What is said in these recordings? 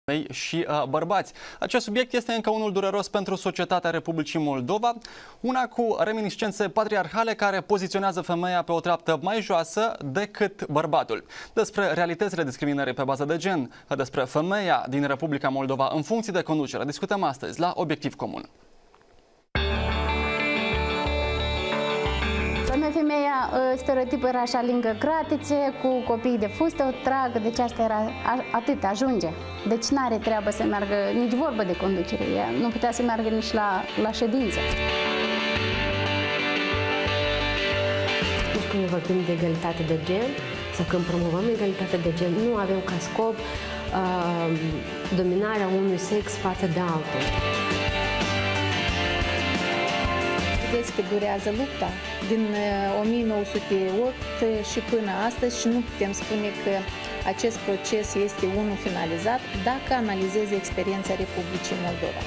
Și bărbați. Acest subiect este încă unul dureros pentru societatea Republicii Moldova, una cu reminiscențe patriarhale care poziționează femeia pe o treaptă mai joasă decât bărbatul. Despre realitățile discriminării pe bază de gen, despre femeia din Republica Moldova în funcție de conducere, discutăm astăzi la Obiectiv Comun. Femeia, stereotipul era așa lângă cratițe, cu copii de fustă, o tragă, deci asta era atât, ajunge. Deci n-are treabă să meargă, nici vorbă de conducere, ea nu putea să meargă nici la ședință. Când vorbim de egalitate de gen, sau când promovăm egalitatea de gen, nu avem ca scop dominarea unui sex față de altul. Vedeți că durează lupta din 1908 și până astăzi și nu putem spune că acest proces este unul finalizat dacă analizezi experiența Republicii Moldova.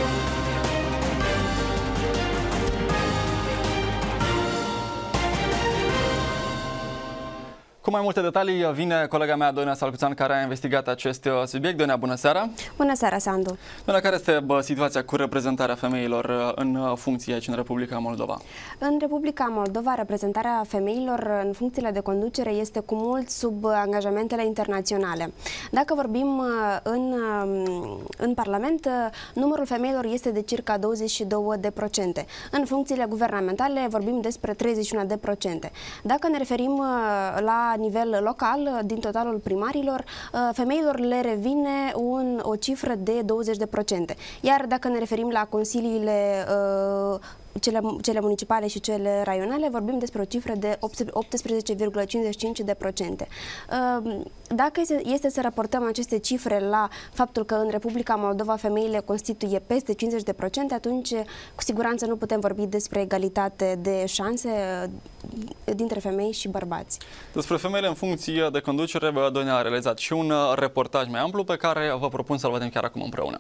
Cu mai multe detalii vine colega mea, Doina Salcuțan, care a investigat acest subiect. Doina, bună seara! Bună seara, Sandu! Doina, care este situația cu reprezentarea femeilor în funcție aici în Republica Moldova? În Republica Moldova, reprezentarea femeilor în funcțiile de conducere este cu mult sub angajamentele internaționale. Dacă vorbim în Parlament, numărul femeilor este de circa 22%. În funcțiile guvernamentale vorbim despre 31%. Dacă ne referim la nivel local, din totalul primarilor, femeilor le revine o cifră de 20%. Iar dacă ne referim la consiliile cele municipale și cele raionale, vorbim despre o cifră de 18,55%. Dacă este să raportăm aceste cifre la faptul că în Republica Moldova femeile constituie peste 50%, atunci cu siguranță nu putem vorbi despre egalitate de șanse dintre femei și bărbați. Despre femeile în funcție de conducere, Doina a realizat și un reportaj mai amplu pe care vă propun să-l vedem chiar acum împreună.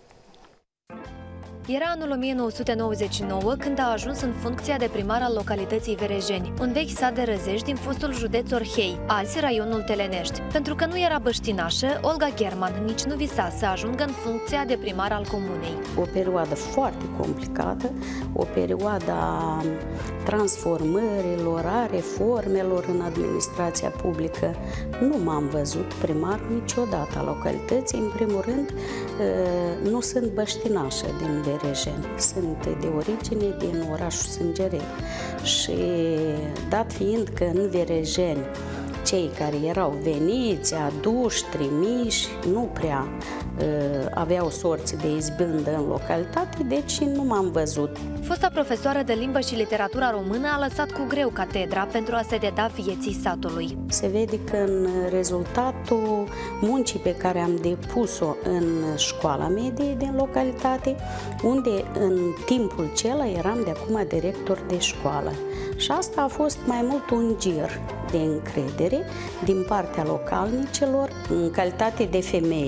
Era anul 1999 când a ajuns în funcția de primar al localității Verejeni, un vechi sat de Răzești din fostul județ Orhei, azi raionul Telenești. Pentru că nu era băștinașă, Olga German nici nu visa să ajungă în funcția de primar al comunei. O perioadă foarte complicată, o perioadă a transformărilor, a reformelor în administrația publică. Nu m-am văzut primar niciodată a localității. În primul rând, nu sunt băștinașă din Verejeni. Sunt de origine din orașul Sângereni și dat fiind că în Verejeni cei care erau veniți, aduși, trimiși, nu prea aveau sorți de izbândă în localitate, deci nu m-am văzut. Fosta profesoară de limbă și literatura română a lăsat cu greu catedra pentru a se deda vieții satului. Se vede că în rezultatul muncii pe care am depus-o în școala medie din localitate, unde în timpul acela eram de acum director de școală. Și asta a fost mai mult un gir de încredere din partea localnicilor în calitate de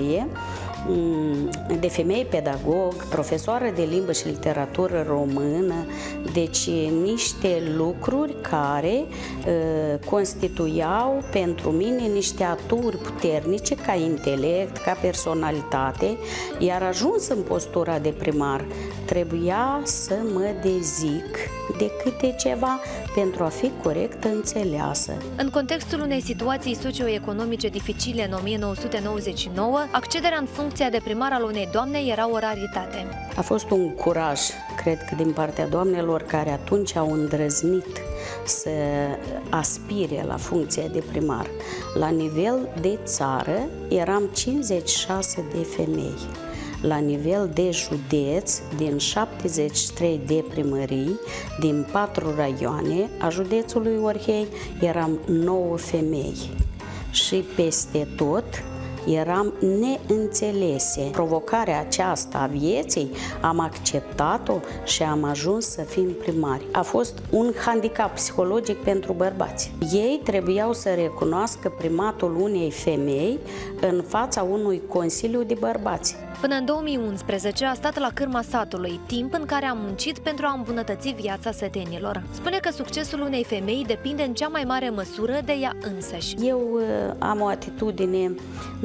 femeie pedagog, profesoară de limbă și literatură română, deci niște lucruri care constituiau pentru mine niște aturi puternice ca intelect, ca personalitate, iar ajuns în postura de primar, trebuia să mă dezic de câte ceva pentru a fi corect înțeleasă. În contextul unei situații socioeconomice dificile în 1999, accederea în funcția de primar al unei doamne era o raritate. A fost un curaj, cred că din partea doamnelor care atunci au îndrăznit să aspire la funcția de primar. La nivel de țară eram 56 de femei. La nivel de județ, din 73 de primării, din 4 raioane a județului Orhei, eram 9 femei. Și peste tot eram neînțelese. Provocarea aceasta a vieții am acceptat-o și am ajuns să fim primari. A fost un handicap psihologic pentru bărbați. Ei trebuiau să recunoască primatul unei femei în fața unui consiliu de bărbați. Până în 2011 a stat la cârma satului, timp în care a muncit pentru a îmbunătăți viața sătenilor. Spune că succesul unei femei depinde în cea mai mare măsură de ea însăși. Eu am o atitudine, nu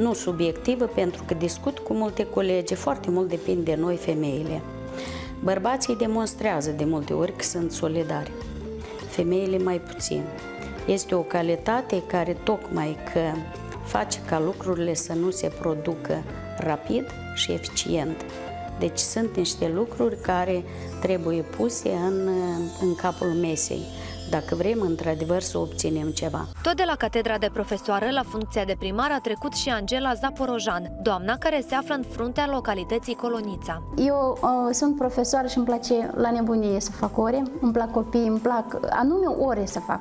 nu subiectivă, pentru că discut cu multe colegi, foarte mult depinde de noi, femeile. Bărbații demonstrează de multe ori că sunt solidari, femeile mai puțin. Este o calitate care tocmai că face ca lucrurile să nu se producă rapid și eficient. Deci sunt niște lucruri care trebuie puse în capul mesei, dacă vrem într-adevăr să obținem ceva. Tot de la catedra de profesoară la funcția de primar a trecut și Angela Zaporojan, doamna care se află în fruntea localității Colonița. Eu sunt profesoară și îmi place la nebunie să fac ore, îmi plac copii, îmi plac anume ore să fac.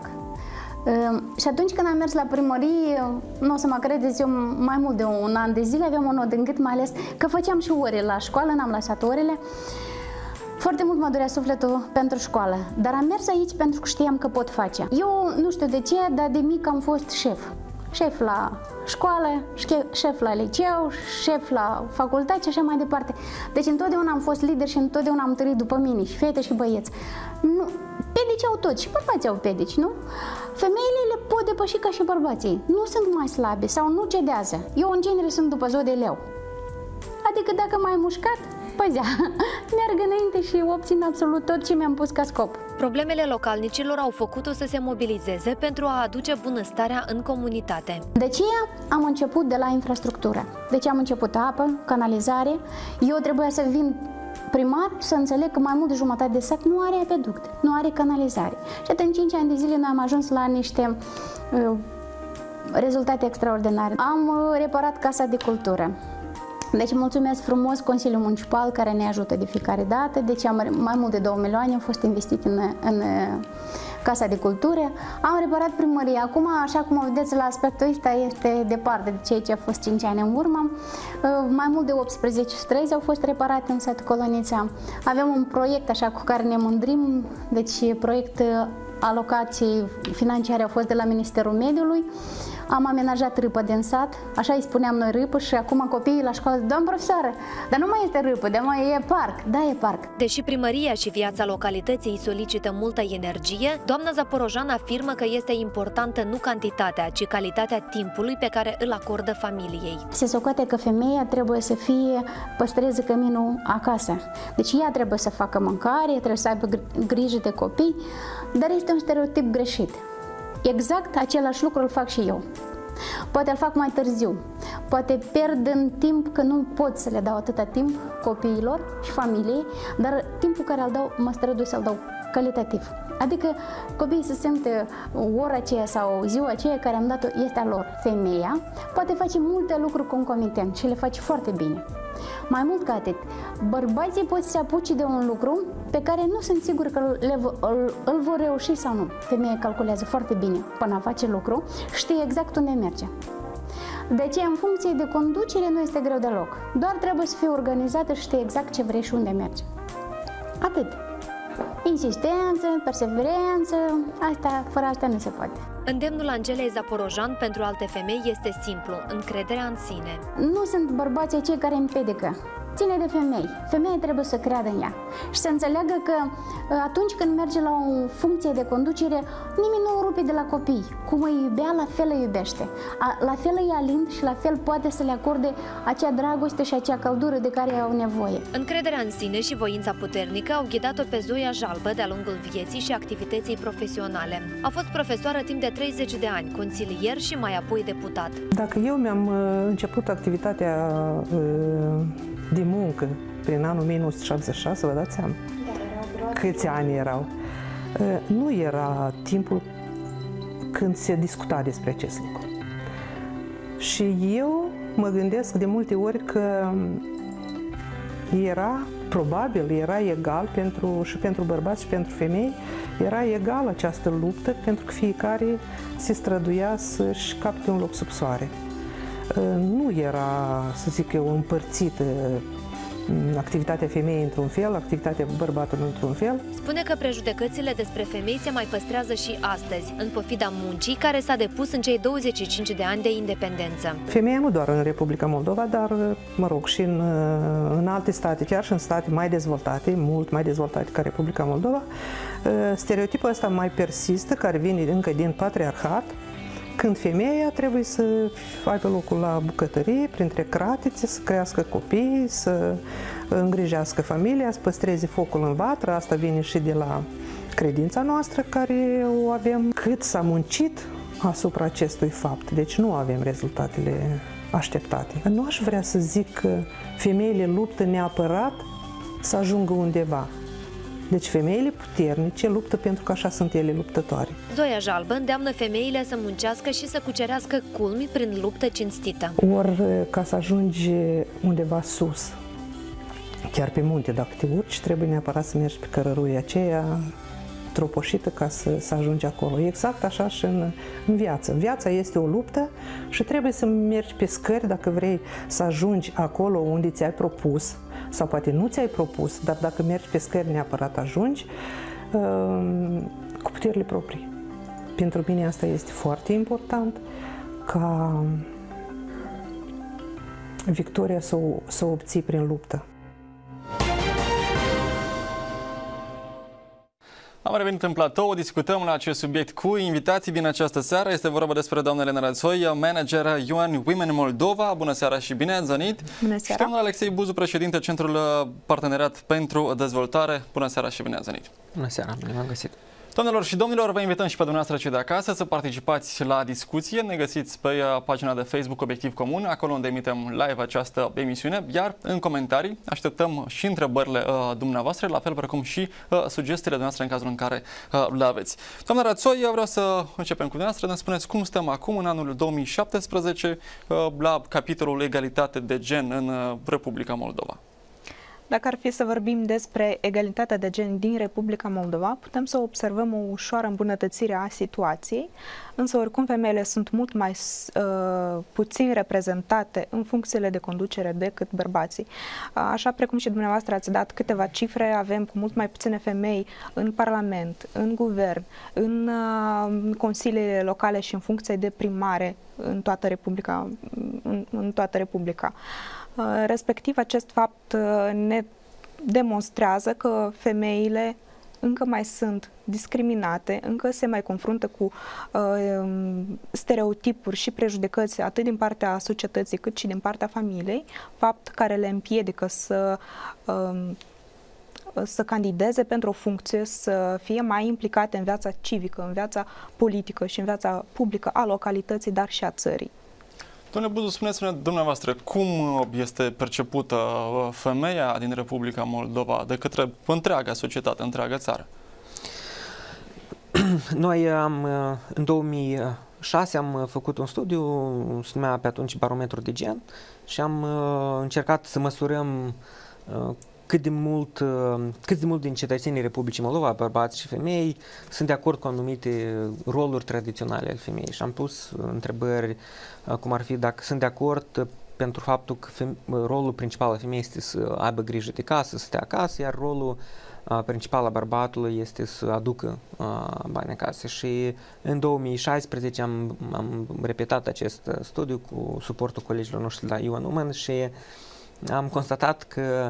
Și atunci când am mers la primărie, nu o să mă credeți, eu mai mult de un an de zile aveam un nod în gât, mai ales că făceam și ore la școală, n-am lăsat orele. Foarte mult mă durea sufletul pentru școală, dar am mers aici pentru că știam că pot face. Eu nu știu de ce, dar de mic am fost șef. Șef la școală, șef la liceu, șef la facultate și așa mai departe. Deci întotdeauna am fost lider și întotdeauna am târât după mine, și fete și băieți. Nu, pedici au toți, și bărbații au pedici, nu? Femeile le pot depăși ca și bărbații. Nu sunt mai slabe sau nu cedează. Eu în genere sunt după zoo de leu. Adică dacă m-ai mușcat, păzea, merg înainte și obțin absolut tot ce mi-am pus ca scop. Problemele localnicilor au făcut-o să se mobilizeze pentru a aduce bunăstarea în comunitate. De aceea am început de la infrastructură. Deci am început apă, canalizare. Eu trebuia să vin primar să înțeleg că mai mult de jumătate de sat nu are apeduct, nu are canalizare. Și atunci în 5 ani de zile noi am ajuns la niște rezultate extraordinare. Am reparat Casa de Cultură. Deci mulțumesc frumos Consiliul Municipal care ne ajută de fiecare dată. Deci mai mult de 2 milioane au fost investite în Casa de Cultură. Am reparat primăria. Acum, așa cum o vedeți la aspectul ăsta, este departe de ceea ce a fost 5 ani în urmă. Mai mult de 18 străzi au fost reparate în satul Colonița. Avem un proiect așa cu care ne mândrim. Deci proiect alocații financiare au fost de la Ministerul Mediului. Am amenajat râpă din sat, așa îi spuneam noi râpă, și acum copiii la școală, doamnă profesoară, dar nu mai este râpă, dar mai e parc. Da, e parc. Deși primăria și viața localității îi solicită multă energie, doamna Zaporojan afirmă că este importantă nu cantitatea, ci calitatea timpului pe care îl acordă familiei. Se socoate că femeia trebuie să păstreze căminul acasă. Deci ea trebuie să facă mâncare, trebuie să aibă grijă de copii, dar este un stereotip greșit. Exact același lucru îl fac și eu. Poate îl fac mai târziu, poate pierd în timp că nu pot să le dau atâta timp copiilor și familiei, dar timpul care îl dau, mă strădui să-l dau calitativ. Adică copiii se simtă ora aceea sau ziua aceea care am dat-o este a lor. Femeia poate face multe lucruri concomitent și le face foarte bine. Mai mult ca atât, bărbații pot să se apuce de un lucru pe care nu sunt sigur că îl vor reuși sau nu. Femeia calculează foarte bine până a face lucru, știe exact unde merge. De aceea, în funcție de conducere, nu este greu deloc. Doar trebuie să fie organizată și știe exact ce vrei și unde merge. Atât. Insistență, perseverență, fără asta nu se poate. Îndemnul Angelei Zaporojan pentru alte femei este simplu, încrederea în sine. Nu sunt bărbații cei care împiedică. Ține de femei. Femeia trebuie să creadă în ea și să înțeleagă că atunci când merge la o funcție de conducere, nimeni nu o rupe de la copii. Cum îi iubea, la fel îi iubește. La fel îi alind și la fel poate să le acorde acea dragoste și acea căldură de care au nevoie. Încrederea în sine și voința puternică au ghidat-o pe Zoia Jalbă de-a lungul vieții și activității profesionale. A fost profesoară timp de 30 de ani, consilier și mai apoi deputat. Dacă eu mi-am început activitatea de muncă prin anul 1976, vă dați seama câți ani erau. Nu era timpul când se discuta despre acest lucru. Și eu mă gândesc de multe ori că era egal și pentru bărbați și pentru femei, era egal această luptă, pentru că fiecare se străduia să-și capete un loc sub soare. Nu era, să zic eu, împărțită activitatea femeii într-un fel, activitatea bărbatului într-un fel. Spune că prejudecățile despre femei se mai păstrează și astăzi, în pofida muncii care s-a depus în cei 25 de ani de independență. Femeia nu doar în Republica Moldova, dar, mă rog, și în alte state, chiar și în state mai dezvoltate, mult mai dezvoltate ca Republica Moldova, stereotipul ăsta mai persistă, care vine încă din patriarhat, când femeia trebuie să aibă locul la bucătărie, printre cratițe, să crească copii, să îngrijească familia, să păstreze focul în vatră. Asta vine și de la credința noastră care o avem. Cât s-a muncit asupra acestui fapt, deci nu avem rezultatele așteptate. Nu aș vrea să zic că femeile luptă neapărat să ajungă undeva. Deci femeile puternice luptă pentru că așa sunt ele luptătoare. Zoia Jalbă îndeamnă femeile să muncească și să cucerească culmi prin luptă cinstită. Ori ca să ajungi undeva sus, chiar pe munte, dacă te urci, trebuie neapărat să mergi pe cărăruia aceea tropoșită ca să ajungi acolo. Exact așa și în viață. Viața este o luptă și trebuie să mergi pe scări dacă vrei să ajungi acolo unde ți-ai propus, sau poate nu ți-ai propus, dar dacă mergi pe scări neapărat ajungi cu puterile proprii. Pentru mine asta este foarte important, ca victoria să o obții prin luptă. Am revenit în platou, discutăm la acest subiect cu invitații din această seară. Este vorba despre doamna Elena Rățoi, manager UN Women Moldova. Bună seara și bine ați venit! Bună seara! Și domnul Alexei Buzu, președinte Centrul Parteneriat pentru Dezvoltare. Bună seara și bine ați venit! Bună seara, bine v-am găsit! Doamnelor și domnilor, vă invităm și pe dumneavoastră cei de acasă să participați la discuție. Ne găsiți pe pagina de Facebook Obiectiv Comun, acolo unde emitem live această emisiune, iar în comentarii așteptăm și întrebările dumneavoastră, la fel precum și sugestiile dumneavoastră în cazul în care le aveți. Doamna Rățoi, eu vreau să începem cu dumneavoastră. Ne spuneți cum stăm acum, în anul 2017, la capitolul egalitate de gen în Republica Moldova. Dacă ar fi să vorbim despre egalitatea de gen din Republica Moldova, putem să observăm o ușoară îmbunătățire a situației, însă oricum femeile sunt mult mai puțin reprezentate în funcțiile de conducere decât bărbații. Așa precum și dumneavoastră ați dat câteva cifre, avem cu mult mai puține femei în Parlament, în Guvern, în consiliile locale și în funcție de primare în toată Republica. Respectiv, acest fapt ne demonstrează că femeile încă mai sunt discriminate, încă se mai confruntă cu stereotipuri și prejudecăți atât din partea societății cât și din partea familiei, fapt care le împiedică să candideze pentru o funcție, să fie mai implicate în viața civică, în viața politică și în viața publică a localității, dar și a țării. Domnule Buzu, spuneți-ne dumneavoastră, cum este percepută femeia din Republica Moldova de către întreaga societate, întreaga țară? Noi în 2006 am făcut un studiu, se numea pe atunci Barometru de Gen, și am încercat să măsurăm cât de mult din cetățenii Republicii Moldova, bărbați și femei, sunt de acord cu anumite roluri tradiționale ale femeii. Și am pus întrebări cum ar fi dacă sunt de acord pentru faptul că rolul principal al femeii este să aibă grijă de casă, să stea acasă, iar rolul principal al bărbatului este să aducă bani acasă. Și în 2016 am repetat acest studiu cu suportul colegilor noștri la UN Women și am constatat că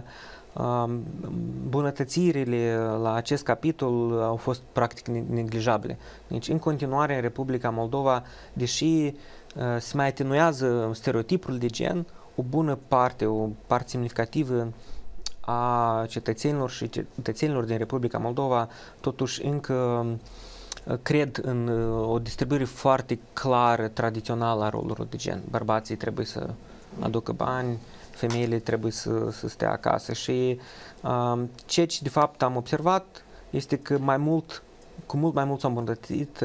bunătățirile la acest capitol au fost practic neglijabile. Deci, în continuare, în Republica Moldova, deși se mai atenuează stereotipul de gen, o parte semnificativă a cetățenilor și cetățenilor din Republica Moldova totuși încă cred în o distribuire foarte clară, tradițională a rolurilor de gen. Bărbații trebuie să aducă bani, femeile trebuie să stea acasă și ceea ce de fapt am observat este că cu mult mai mult s-a îmbunătățit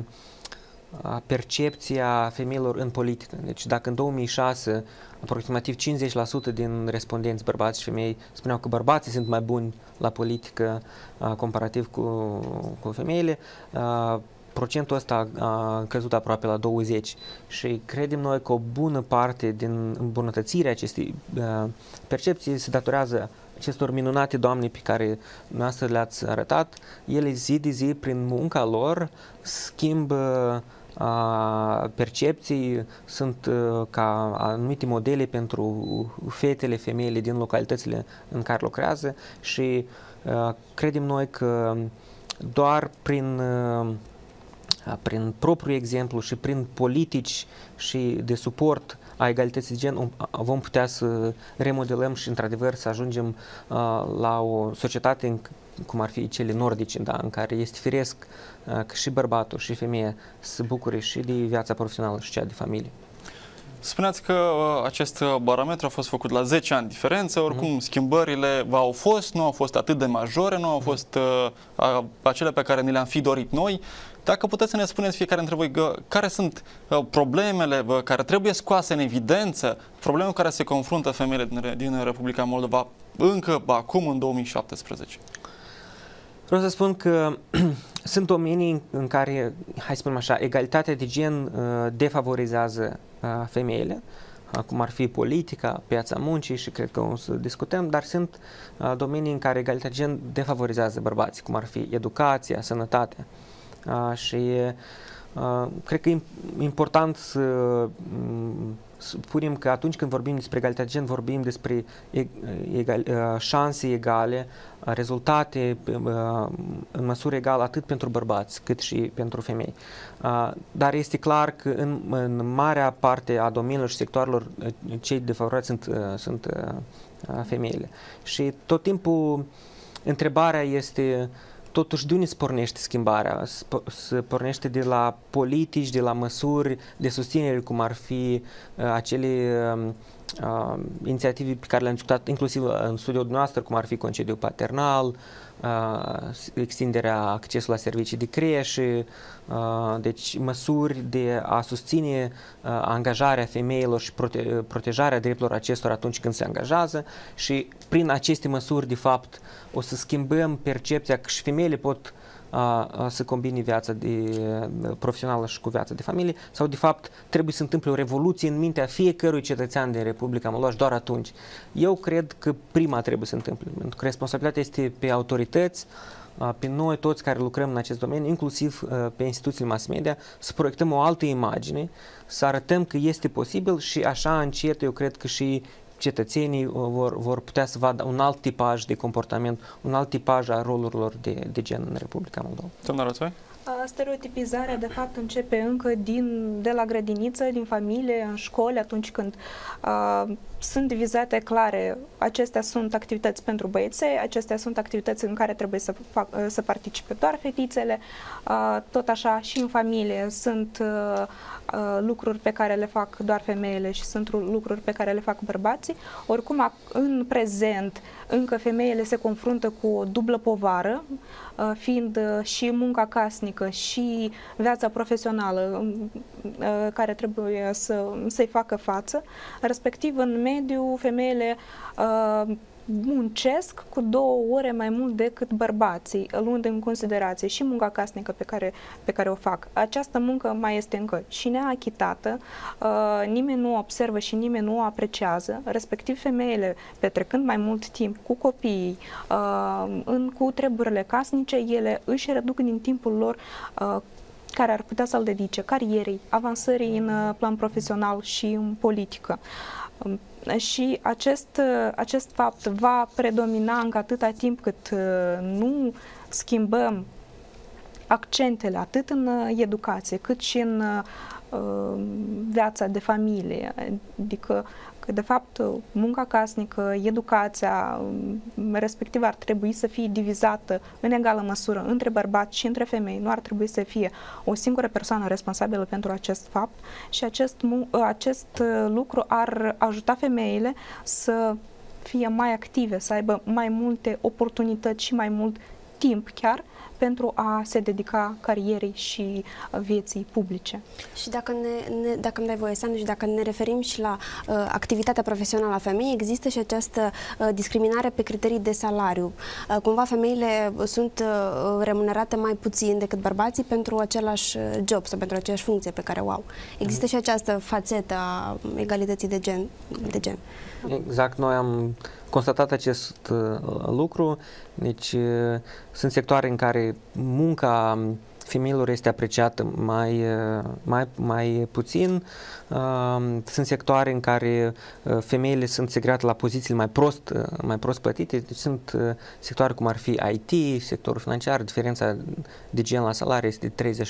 percepția femeilor în politică. Deci dacă în 2006 aproximativ 50% din respondenți, bărbați și femei, spuneau că bărbații sunt mai buni la politică comparativ cu femeile, procentul ăsta a căzut aproape la 20 și credem noi că o bună parte din îmbunătățirea acestei percepții se datorează acestor minunate doamne pe care dumneavoastră le-ați arătat. Ele zi de zi, prin munca lor, schimbă percepții, sunt ca anumite modele pentru fetele, femeile din localitățile în care lucrează și credem noi că doar prin prin propriul exemplu și prin politici și de suport a egalității de gen vom putea să remodelăm și într-adevăr să ajungem la o societate cum ar fi cele nordice, da, în care este firesc că și bărbatul și femeia se bucure și de viața profesională și cea de familie. Spuneați că acest barometru a fost făcut la 10 ani diferență, oricum schimbările au fost, nu au fost atât de majore, nu au fost acele pe care ni le-am fi dorit noi. Dacă puteți să ne spuneți fiecare dintre voi care sunt problemele care trebuie scoase în evidență, problemele cu care se confruntă femeile din Republica Moldova încă acum, în 2017. Vreau să spun că sunt domenii în care, hai să spunem așa, egalitatea de gen defavorizează femeile, cum ar fi politica, piața muncii și cred că o să discutăm, dar sunt domenii în care egalitatea de gen defavorizează bărbații, cum ar fi educația, sănătatea. Și cred că e important să spunem că atunci când vorbim despre egalitate de gen, vorbim despre șanse egale, rezultate în măsură egală atât pentru bărbați cât și pentru femei. Dar este clar că în marea parte a domeniilor și sectoarelor cei defavorizați sunt femeile. Și tot timpul întrebarea este totuși de unde se pornește schimbarea? Se pornește de la politici, de la măsuri de susținere, cum ar fi acele inițiative pe care le-am discutat inclusiv în studiul dumneavoastră, cum ar fi concediu paternal, extinderea accesului la servicii de creșe, deci măsuri de a susține angajarea femeilor și protejarea drepturilor acestora atunci când se angajează și prin aceste măsuri, de fapt, o să schimbăm percepția că și femeile pot să combine viața profesională și cu viața de familie sau, de fapt, trebuie să întâmple o revoluție în mintea fiecărui cetățean din Republica Moldova și doar atunci. Eu cred că prima trebuie să întâmple, pentru că responsabilitatea este pe autorități, pe noi toți care lucrăm în acest domeniu, inclusiv pe instituțiile mass media, să proiectăm o altă imagine, să arătăm că este posibil și așa încet eu cred că și cetățenii vor putea să vadă un alt tipaj de comportament, un alt tipaj a rolurilor de gen în Republica Moldova. Doamna Rățoi? Stereotipizarea, de fapt, începe încă de la grădiniță, din familie, în școli, atunci când sunt divizate clare, acestea sunt activități pentru băieței, acestea sunt activități în care trebuie să participe doar fetițele, tot așa și în familie sunt lucruri pe care le fac doar femeile și sunt lucruri pe care le fac bărbații. Oricum, în prezent, încă femeile se confruntă cu o dublă povară, fiind și munca casnică și viața profesională care trebuie să-i facă față. Respectiv, în mediu, femeile muncesc cu 2 ore mai mult decât bărbații, luând în considerație și munca casnică pe care o fac. Această muncă mai este încă și neachitată, nimeni nu o observă și nimeni nu o apreciază, respectiv femeile, petrecând mai mult timp cu copiii, cu treburile casnice, ele își reduc din timpul lor care ar putea să-l dedice carierei, avansării în plan profesional și în politică. Și acest fapt va predomina încă atâta timp cât nu schimbăm accentele atât în educație cât și în viața de familie, adică că de fapt munca casnică, educația respectiv ar trebui să fie divizată în egală măsură între bărbați și între femei, nu ar trebui să fie o singură persoană responsabilă pentru acest fapt și acest lucru ar ajuta femeile să fie mai active, să aibă mai multe oportunități și mai mult timp chiar pentru a se dedica carierei și vieții publice. Și dacă îmi dai voie, Sandu, și dacă ne referim și la activitatea profesională a femeii, există și această discriminare pe criterii de salariu. Cumva femeile sunt remunerate mai puțin decât bărbații pentru același job sau pentru aceeași funcție pe care o au. Există și această fațetă a egalității de gen. Exact, noi am constatat acest lucru, deci sunt sectoare în care munca femeilor este apreciată mai puțin. Sunt sectoare în care femeile sunt segregate la poziții mai prost plătite. Deci sunt sectoare cum ar fi IT, sectorul financiar, diferența de gen la salarii este de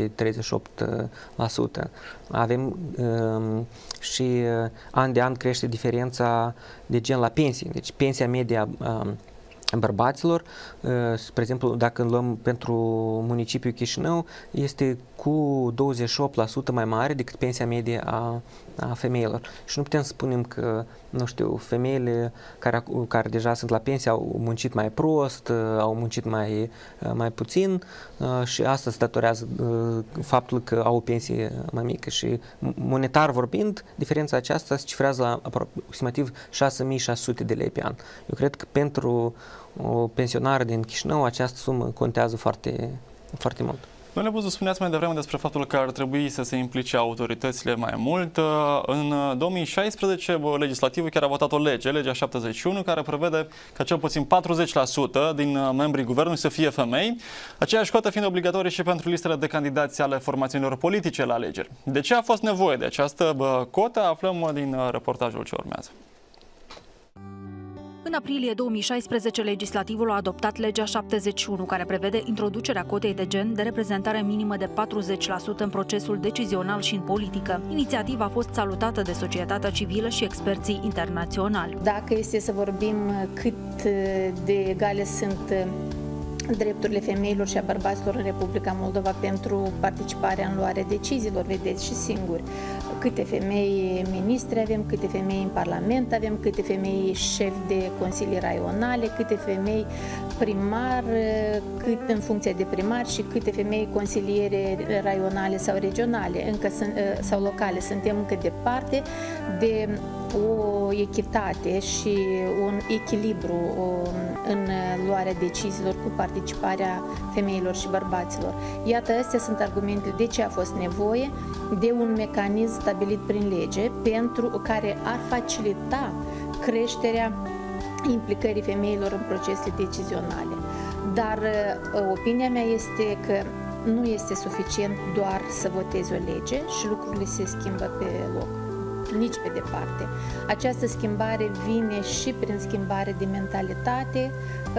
37-38%. Avem și an de an crește diferența de gen la pensii. Deci pensia media bărbaților, spre exemplu, dacă luăm pentru municipiul Chișinău, este cu 28% mai mare decât pensia medie a femeilor. Și nu putem să spunem că, nu știu, femeile care deja sunt la pensie au muncit mai prost, au muncit mai puțin și asta se datorează faptul că au o pensie mai mică. Și monetar vorbind, diferența aceasta se cifrează la aproximativ 6.600 de lei pe an. Eu cred că pentru o pensionară din Chișinău această sumă contează foarte, foarte mult. Domnule Buzu, spuneați mai devreme despre faptul că ar trebui să se implice autoritățile mai mult. În 2016, legislativul chiar a votat o lege, legea 71, care prevede că cel puțin 40% din membrii guvernului să fie femei, aceeași cotă fiind obligatorie și pentru listele de candidați ale formațiunilor politice la alegeri. De ce a fost nevoie de această cotă? Aflăm din reportajul ce urmează. În aprilie 2016, legislativul a adoptat legea 71, care prevede introducerea cotei de gen de reprezentare minimă de 40% în procesul decizional și în politică. Inițiativa a fost salutată de societatea civilă și experții internaționali. Dacă este să vorbim cât de egale sunt drepturile femeilor și a bărbaților în Republica Moldova pentru participarea în luarea deciziilor, vedeți și singuri câte femei ministri avem, câte femei în Parlament avem, câte femei șefi de consilii raionale, câte femei primar, cât în funcție de primar și câte femei consiliere raionale sau regionale, sau locale. Suntem încă departe de o echitate și un echilibru în luarea deciziilor cu participarea femeilor și bărbaților. Iată, astea sunt argumentele de ce a fost nevoie de un mecanism stabilit prin lege pentru care ar facilita creșterea implicării femeilor în procesele decizionale. Dar opinia mea este că nu este suficient doar să votezi o lege și lucrurile se schimbă pe loc. Nici pe departe. Această schimbare vine și prin schimbare de mentalitate,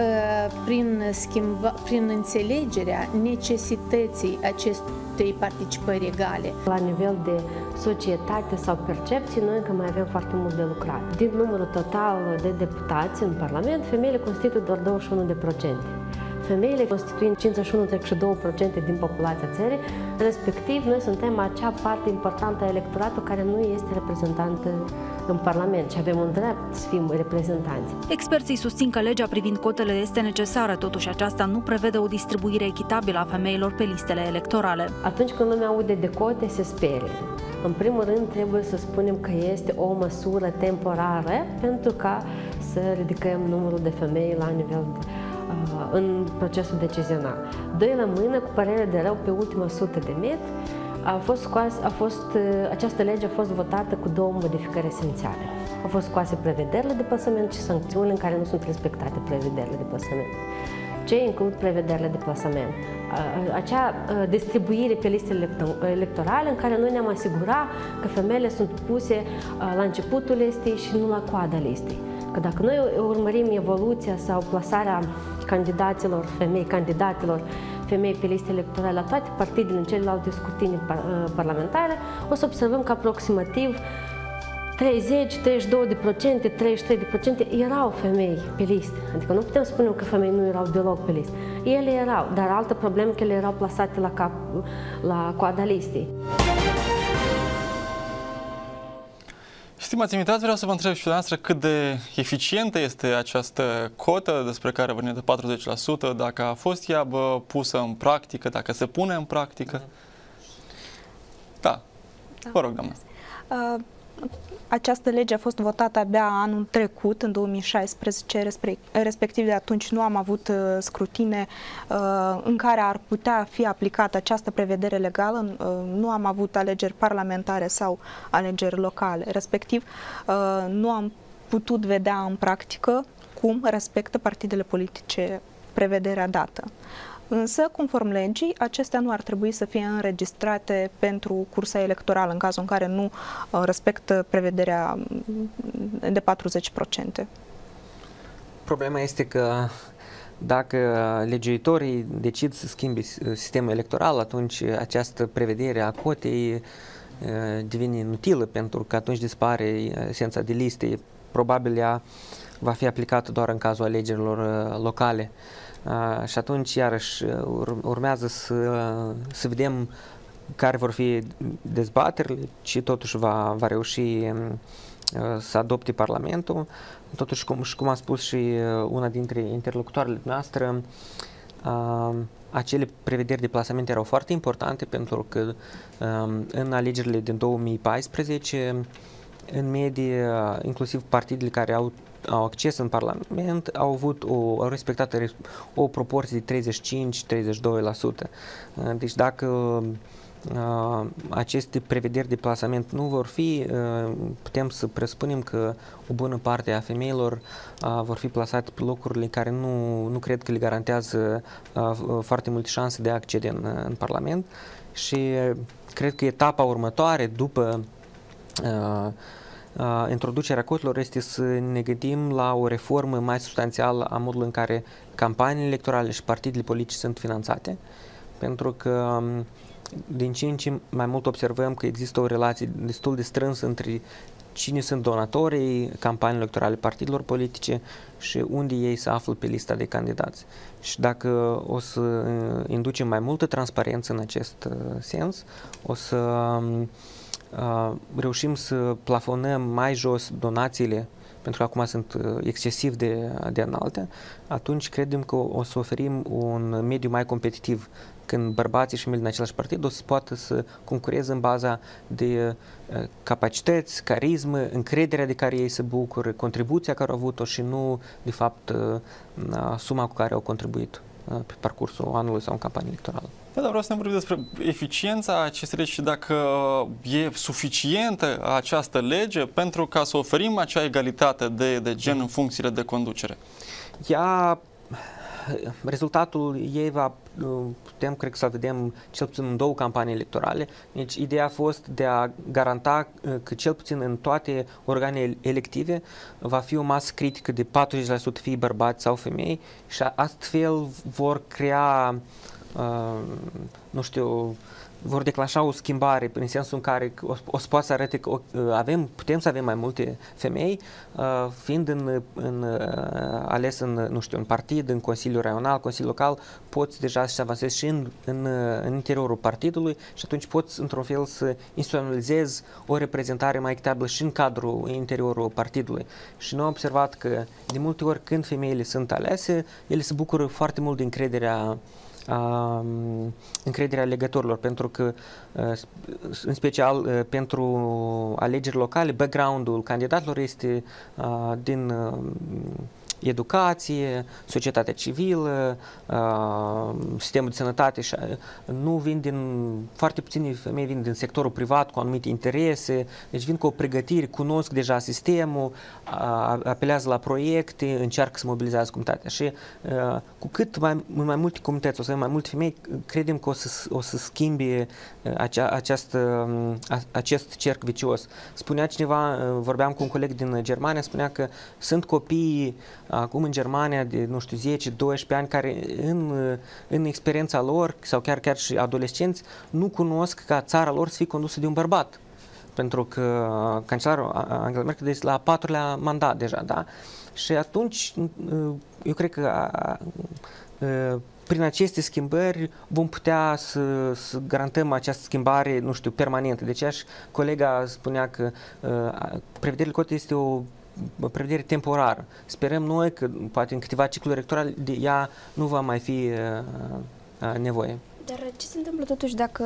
prin înțelegerea necesității acestei participări egale. La nivel de societate sau percepții, noi încă mai avem foarte mult de lucrat. Din numărul total de deputați în Parlament, femeile constituie doar 21%. Femeile constituind 51,2% din populația țării, respectiv noi suntem acea parte importantă a electoratului care nu este reprezentantă în Parlament și avem un drept să fim reprezentanți. Experții susțin că legea privind cotele este necesară, totuși aceasta nu prevede o distribuire echitabilă a femeilor pe listele electorale. Atunci când lumea aude de cote, se sperie. În primul rând, trebuie să spunem că este o măsură temporară pentru ca să ridicăm numărul de femei la nivel în procesul decizional. Doi la mână, cu părere de rău, pe ultima 100 de metri, această lege a fost votată cu două modificări esențiale. Au fost scoase prevederile de plasament și sancțiunile în care nu sunt respectate prevederile de plasament. Ce includ prevederile de plasament? Acea distribuire pe listele electorale în care noi ne-am asigurat că femeile sunt puse la începutul listei și nu la coada listei. Că dacă noi urmărim evoluția sau plasarea candidatelor femei pe liste electorale la toate partidele în celelalte scrutinii parlamentare, o să observăm că aproximativ 30, 32%, 33% erau femei pe listă. Adică nu putem spune că femei nu erau deloc pe listă. Ele erau, dar altă problemă că ele erau plasate la coada listei. Stimați invitați, vreau să vă întreb și pe noastră cât de eficientă este această cotă despre care vorbim de 40%, dacă a fost ea pusă în practică, dacă se pune în practică. Da, vă rog, doamnă. Această lege a fost votată abia anul trecut, în 2016, respectiv de atunci nu am avut scrutine în care ar putea fi aplicată această prevedere legală, nu am avut alegeri parlamentare sau alegeri locale, respectiv nu am putut vedea în practică cum respectă partidele politice prevederea dată. Însă, conform legii, acestea nu ar trebui să fie înregistrate pentru cursa electorală în cazul în care nu respectă prevederea de 40%. Problema este că dacă legiuitorii decid să schimbe sistemul electoral, atunci această prevedere a cotei devine inutilă, pentru că atunci dispare esența de liste. Probabil ea va fi aplicată doar în cazul alegerilor locale. Și atunci, iarăși, urmează să vedem care vor fi dezbaterile, și totuși va reuși să adopte Parlamentul. Totuși, cum a spus și una dintre interlocutoarele noastre, acele prevederi de plasament erau foarte importante, pentru că în alegerile din 2014, în medie, inclusiv partidele care au acces în Parlament au respectat o proporție de 35-32%. Deci dacă aceste prevederi de plasament nu vor fi, putem să presupunem că o bună parte a femeilor vor fi plasate pe locurile care nu cred că le garantează foarte multe șanse de a accede în Parlament, și cred că etapa următoare după introducerea cotelor este să ne gândim la o reformă mai substanțială a modului în care campaniile electorale și partidele politice sunt finanțate, pentru că din ce în ce mai mult observăm că există o relație destul de strânsă între cine sunt donatorii campaniilor electorale partidelor politice și unde ei se află pe lista de candidați. Și dacă o să inducem mai multă transparență în acest sens, o să reușim să plafonăm mai jos donațiile, pentru că acum sunt excesiv de înalte, atunci credem că o să oferim un mediu mai competitiv, când bărbații și femeile din același partid o să poată să concureze în baza de capacități, carismă, încrederea de care ei se bucură, contribuția care au avut-o și nu, de fapt, suma cu care au contribuit pe parcursul anului sau în campanie electorală. Da, dar vreau să ne vorbim despre eficiența acestei legi și dacă e suficientă această lege pentru ca să oferim acea egalitate de gen în funcțiile de conducere. Rezultatul ei putem, cred că, să vedem cel puțin în 2 campanii electorale. Deci ideea a fost de a garanta că cel puțin în toate organele elective va fi o masă critică de 40% fie bărbați sau femei, și astfel vor crea, nu știu, vor declanșa o schimbare în sensul în care o să poată să arate că putem să avem mai multe femei, fiind ales în partid, în Consiliul Raional, Consiliul Local, poți deja să avansezi și în interiorul partidului, și atunci poți într-un fel să instituționalizezi o reprezentare mai echitabilă și în cadrul interiorul partidului. Și noi am observat că de multe ori când femeile sunt alese, ele se bucură foarte mult de încrederea alegătorilor, pentru că, în special pentru alegeri locale, background-ul candidatelor este din educație, societatea civilă, sistemul de sănătate, și nu vin foarte puține femei vin din sectorul privat cu anumite interese, deci vin cu o pregătire, cunosc deja sistemul, apelează la proiecte, încearcă să mobilizează comunitatea, și cu cât mai multe comunități o să avem, mai multe femei, credem că o să schimbe acest cerc vicios. Spunea cineva, vorbeam cu un coleg din Germania, spunea că sunt copii acum în Germania de, nu știu, 10-12 ani care în experiența lor, sau chiar și adolescenți, nu cunosc ca țara lor să fie condusă de un bărbat. Pentru că cancelarul Angela Merkel este la 4-lea mandat deja, da? Și atunci, eu cred că prin aceste schimbări vom putea să garantăm această schimbare, nu știu, permanentă. Deci colega spunea că prevederile cote este o prevedere temporară. Sperăm noi că poate în câteva cicluri electorale de ea nu va mai fi nevoie. Dar ce se întâmplă totuși dacă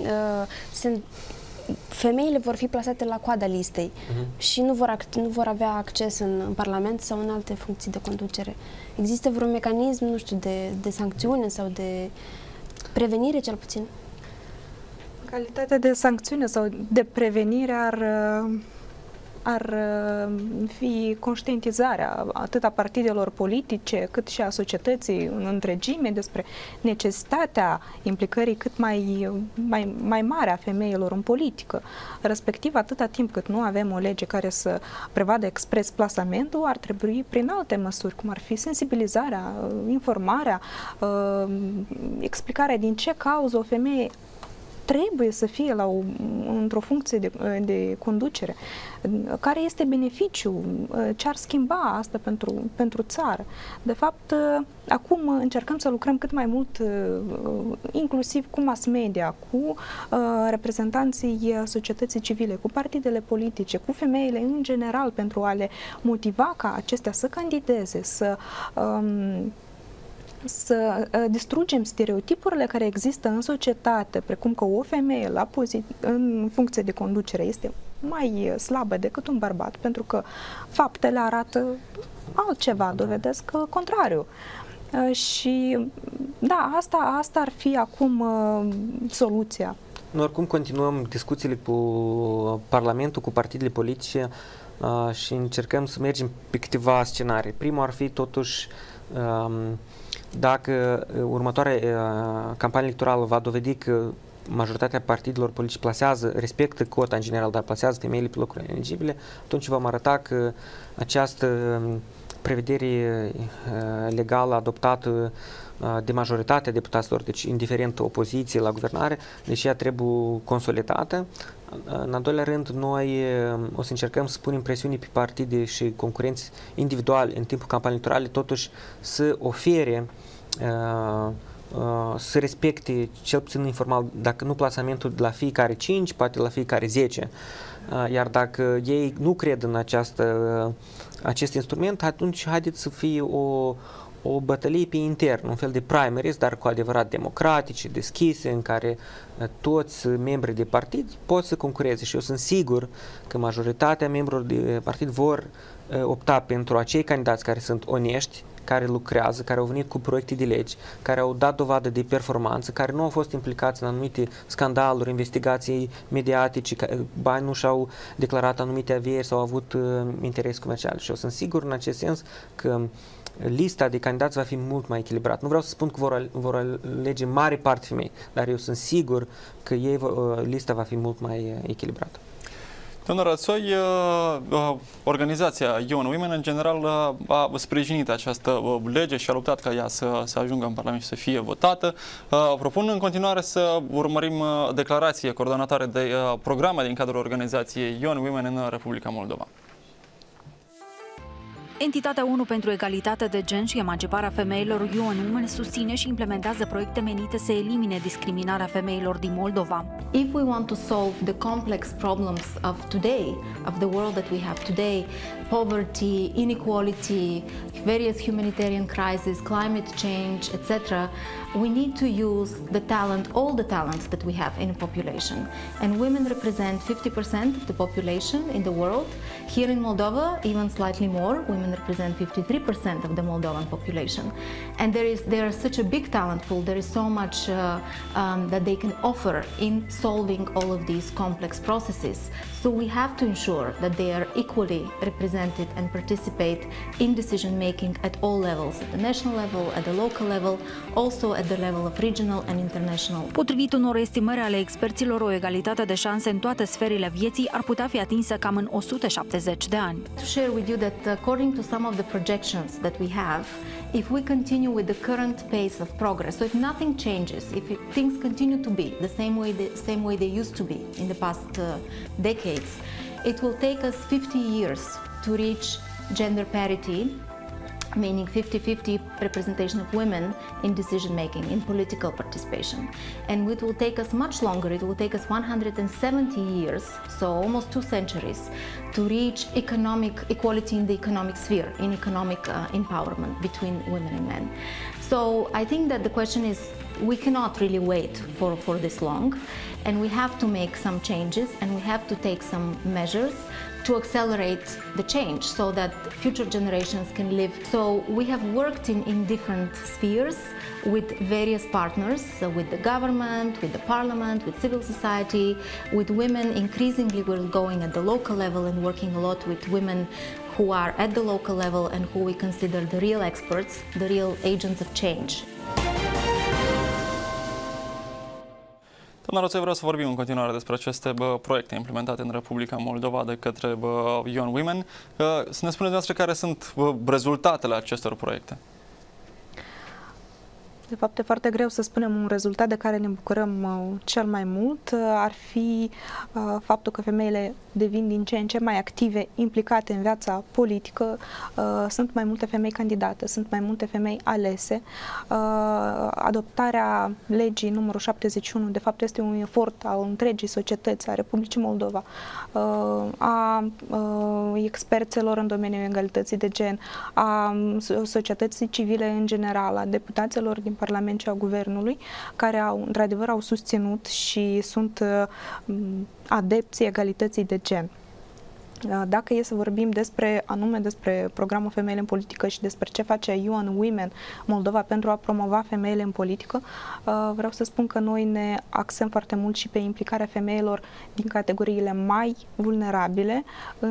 femeile vor fi plasate la coada listei și nu vor avea acces în Parlament sau în alte funcții de conducere? Există vreun mecanism, nu știu, de sancțiune sau de prevenire, cel puțin? Calitatea de sancțiune sau de prevenire ar fi conștientizarea atât a partidelor politice, cât și a societății în întregime despre necesitatea implicării cât mai mare a femeilor în politică. Respectiv, atâta timp cât nu avem o lege care să prevadă expres plasamentul, ar trebui prin alte măsuri, cum ar fi sensibilizarea, informarea, explicarea din ce cauză o femeie trebuie să fie într-o funcție de conducere, care este beneficiul, ce ar schimba asta pentru țară. De fapt, acum încercăm să lucrăm cât mai mult, inclusiv cu mass media, cu reprezentanții societății civile, cu partidele politice, cu femeile în general, pentru a le motiva ca acestea să candideze, să distrugem stereotipurile care există în societate, precum că o femeie în funcție de conducere este mai slabă decât un bărbat, pentru că faptele arată altceva, dovedesc contrariu. Și da, asta ar fi acum soluția. Noi oricum continuăm discuțiile cu Parlamentul, cu partidele politice și încercăm să mergem pe câteva scenarii. Primul ar fi totuși dacă următoarea campanie electorală va dovedi că majoritatea partidelor politice respectă cota în general, dar plasează femeile pe locuri eligibile, atunci vom arăta că această prevedere legală adoptată de majoritatea deputaților, deci indiferent opoziție la guvernare, deci ea trebuie consolidată. În al doilea rând, noi o să încercăm să punem presiuni pe partide și concurenți individuali în timpul campaniei electorale, totuși să ofere, să respecte, cel puțin informal, dacă nu plasamentul de la fiecare 5, poate la fiecare 10. Iar dacă ei nu cred în acest instrument, atunci haideți să fie o bătălie pe intern, un fel de primaries, dar cu adevărat democratice, deschise, în care toți membrii de partid pot să concureze și eu sunt sigur că majoritatea membrilor de partid vor opta pentru acei candidați care sunt onești, care lucrează, care au venit cu proiecte de legi, care au dat dovadă de performanță, care nu au fost implicați în anumite scandaluri, investigații mediatice, bani nu și-au declarat anumite avieri sau au avut interes comercial. Și eu sunt sigur în acest sens că lista de candidați va fi mult mai echilibrată. Nu vreau să spun că vor alege mare parte femei, dar eu sunt sigur că lista va fi mult mai echilibrată. Doamna Rățoi, organizația Young Women în general a sprijinit această lege și a luptat ca ea să ajungă în Parlament și să fie votată. Propun în continuare să urmărim declarație coordonatoare de programe din cadrul organizației Young Women în Republica Moldova. Entitatea ONU pentru Egalitate de Gen și Emanciparea Femeilor, UN Women, susține și implementează proiecte menite să elimine discriminarea femeilor din Moldova. If we want to solve the complex problems of today, of the world that we have today, poverty, inequality, various humanitarian crises, climate change, etc., we need to use all the talents that we have in a population. And women represent 50% of the population in the world. Here in Moldova, even slightly more, women represent 53% of the Moldovan population. And they are such a big talent pool, there is so much that they can offer in solving all of these complex processes. So we have to ensure that they are equally represented and participate in decision making at all levels, at the national level, at the local level, also at the level of regional and international. Potrivit unor estimări ale experților, o egalitate de șanse în toate sferile vieții ar putea fi atinsă cam în 170 de ani. To share with you that according to some of the projections that we have, if we continue with the current pace of progress, so if nothing changes, if things continue to be the same way they used to be in the past decades, it will take us 50 years to reach gender parity, meaning 50-50 representation of women in decision making, in political participation. And it will take us much longer, it will take us 170 years, so almost 2 centuries, to reach economic equality in the economic sphere, in economic empowerment between women and men. So I think that the question is we cannot really wait for this long, and we have to make some changes and we have to take some measures to accelerate the change so that future generations can live. So we have worked in different spheres with various partners, so with the government, with the parliament, with civil society, with women. Increasingly we're going at the local level and working a lot with women who are at the local level and who we consider the real experts, the real agents of change. Doamna Roțoi, vreau să vorbim în continuare despre aceste proiecte implementate în Republica Moldova de către Young Women. Să ne spuneți dumneavoastră care sunt rezultatele acestor proiecte. De fapt, e foarte greu să spunem un rezultat de care ne bucurăm cel mai mult. Ar fi faptul că femeile devin din ce în ce mai active, implicate în viața politică. Sunt mai multe femei candidate, sunt mai multe femei alese. Adoptarea legii numărul 71, de fapt, este un efort al întregii societăți a Republicii Moldova, a experților în domeniul egalității de gen, a societății civile în general, a deputaților din Parlament și a Guvernului, care într-adevăr au susținut și sunt adepții egalității de gen. Dacă e să vorbim anume despre programul Femeile în Politică și despre ce face Young Women Moldova pentru a promova femeile în politică, vreau să spun că noi ne axăm foarte mult și pe implicarea femeilor din categoriile mai vulnerabile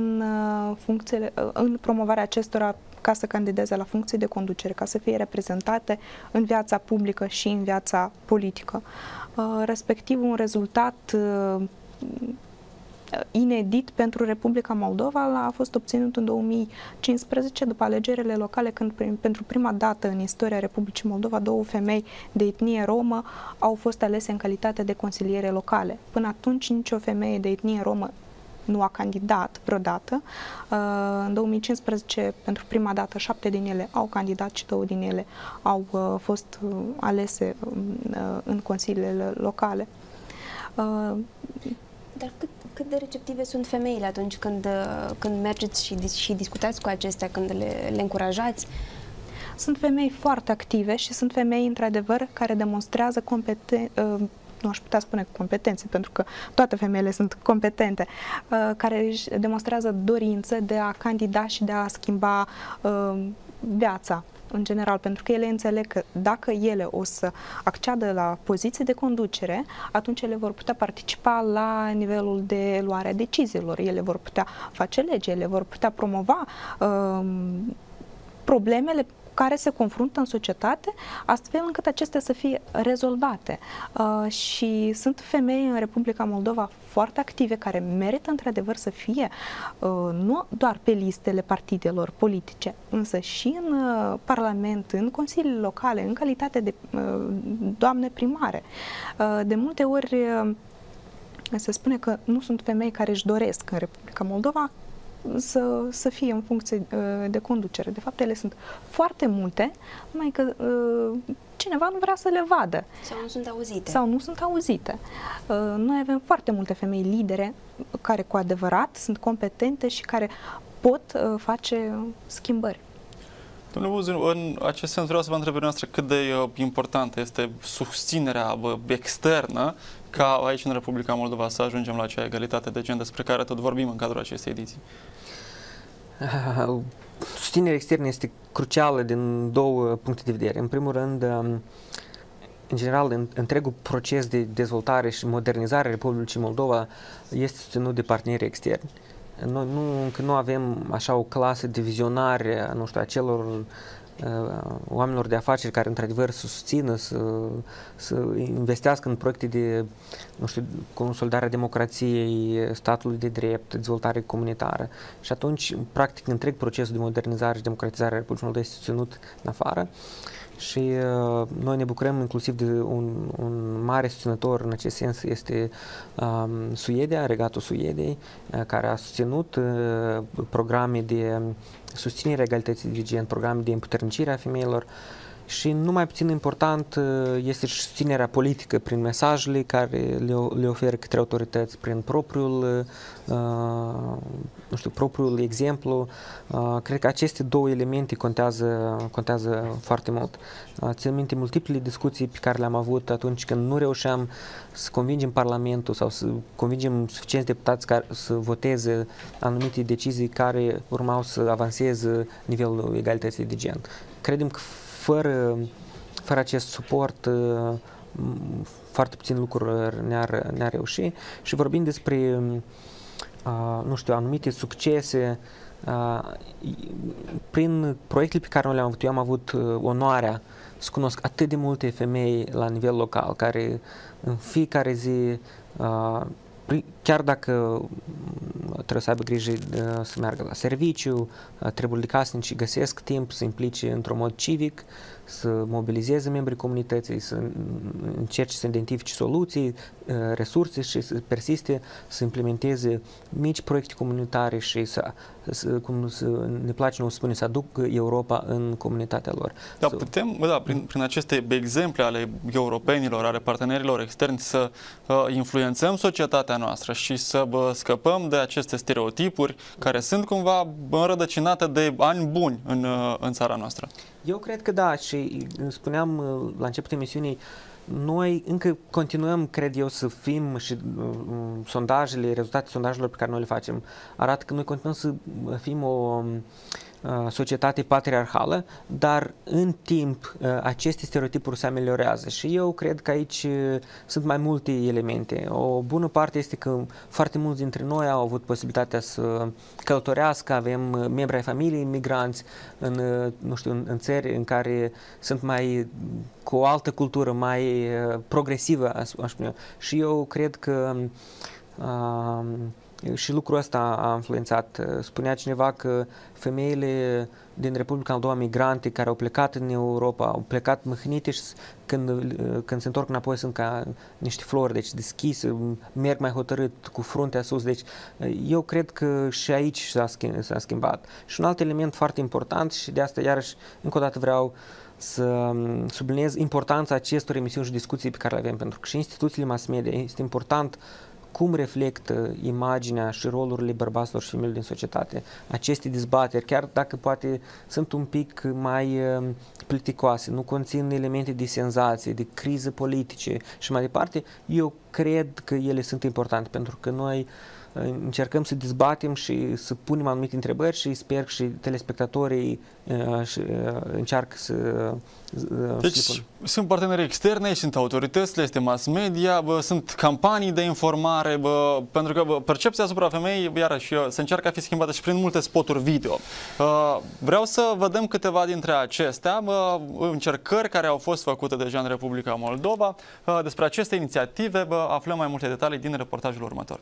în promovarea acestora ca să candideze la funcții de conducere, ca să fie reprezentate în viața publică și în viața politică. Respectiv, un rezultat inedit pentru Republica Moldova a fost obținut în 2015, după alegerile locale, când pentru prima dată în istoria Republicii Moldova 2 femei de etnie romă au fost alese în calitate de consiliere locale. Până atunci nicio femeie de etnie romă nu a candidat vreodată. În 2015, pentru prima dată, 7 din ele au candidat și 2 din ele au fost alese în consiliile locale. Dar cât de receptive sunt femeile atunci când mergeți și discutați cu acestea, când le încurajați? Sunt femei foarte active și sunt femei, într-adevăr, care demonstrează nu aș putea spune competențe, pentru că toate femeile sunt competente, care își demonstrează dorință de a candida și de a schimba viața în general, pentru că ele înțeleg că dacă ele o să acceadă la poziții de conducere, atunci ele vor putea participa la nivelul de luare a deciziilor, ele vor putea face legi, ele vor putea promova problemele care se confruntă în societate, astfel încât acestea să fie rezolvate. Și sunt femei în Republica Moldova foarte active, care merită într-adevăr să fie nu doar pe listele partidelor politice, însă și în Parlament, în consiliile locale, în calitate de doamne primare. De multe ori se spune că nu sunt femei care își doresc în Republica Moldova să fie în funcție de conducere. De fapt, ele sunt foarte multe, numai că cineva nu vrea să le vadă. Sau nu sunt auzite. Sau nu sunt auzite. Noi avem foarte multe femei lidere care cu adevărat sunt competente și care pot face schimbări. Domnule Buzu, în acest sens vreau să vă întreb pe noastră cât de importantă este susținerea externă ca aici în Republica Moldova să ajungem la acea egalitate de gen despre care tot vorbim în cadrul acestei ediții. Susținerea externă este crucială din 2 puncte de vedere. În primul rând, în general, întregul proces de dezvoltare și modernizare a Republicii Moldova este susținut de parteneri externi. Noi încă nu avem așa o clasă de vizionare, nu știu, a celor oamenilor de afaceri care într-adevăr să susțină, să investească în proiecte de, nu știu, consolidarea democrației, statului de drept, dezvoltare comunitară. Și atunci, practic, întreg procesul de modernizare și democratizare a Republicii Moldova este susținut în afară. Și noi ne bucurăm inclusiv de un mare susținător în acest sens este Suedia, Regatul Suediei, care a susținut programe de susținere a egalității de gen, programe de împuternicire a femeilor Și nu mai puțin important este și susținerea politică prin mesajele care le oferă către autorități, prin propriul, nu știu, propriul exemplu. Cred că aceste două elemente contează foarte mult. Țin minte multiple discuții pe care le-am avut atunci când nu reușeam să convingem Parlamentul sau să convingem suficienți deputați care să voteze anumite decizii care urmau să avanseze nivelul egalității de gen. Credem că fără acest suport, foarte puțin lucruri ne-ar reuși. Și vorbim despre, nu știu, anumite succese, prin proiectele pe care le-am avut, eu am avut onoarea să cunosc atât de multe femei la nivel local, care în fiecare zi, chiar dacă trebuie să aibă grijă să meargă la serviciu, treburile casnice găsesc timp să implice într-un mod civic, să mobilizeze membrii comunității, să încerce să identifice soluții, resurse și să persiste, să implementeze mici proiecte comunitare și cum ne place nou spune, să aducă Europa în comunitatea lor. Da, putem, prin aceste exemple ale europenilor, ale partenerilor externi, să influențăm societatea noastră și să scăpăm de aceste stereotipuri care sunt cumva înrădăcinate de ani buni în țara noastră. Eu cred că da, și spuneam la începutul emisiunii, noi încă continuăm, cred eu, să fim și rezultatele sondajelor pe care noi le facem arată că noi continuăm să fim o societate patriarhală, dar în timp aceste stereotipuri se ameliorează și eu cred că aici sunt mai multe elemente. O bună parte este că foarte mulți dintre noi au avut posibilitatea să călătorească, avem membri ai familiei migranți nu știu, în țări în care sunt mai cu o altă cultură, mai progresivă, aș spune eu. Și eu cred că și lucrul ăsta a influențat. Spunea cineva că femeile din Republica Moldova, migrante care au plecat în Europa, au plecat mâhnite și când se întorc înapoi sunt ca niște flori, deci deschise, merg mai hotărât, cu fruntea sus. Deci eu cred că și aici s-a schimbat. Și un alt element foarte important și de asta iarăși încă o dată vreau să subliniez importanța acestor emisiuni și discuții pe care le avem, pentru că și instituțiile mass media este important cum reflectă imaginea și rolurile bărbaților și femeilor din societate. Aceste dezbateri, chiar dacă poate sunt un pic mai politicoase, nu conțin elemente de senzație, de crize politice și mai departe, eu cred că ele sunt importante, pentru că noi încercăm să dezbatem și să punem anumite întrebări și sper că și telespectatorii încearcă să... Deci sunt parteneri externe, sunt autoritățile, este mass media, sunt campanii de informare, pentru că percepția asupra femeii, iarăși, se încearcă a fi schimbată și prin multe spoturi video. Vreau să vedem câteva dintre acestea, încercări care au fost făcute deja în Republica Moldova. Despre aceste inițiative aflăm mai multe detalii din reportajul următor.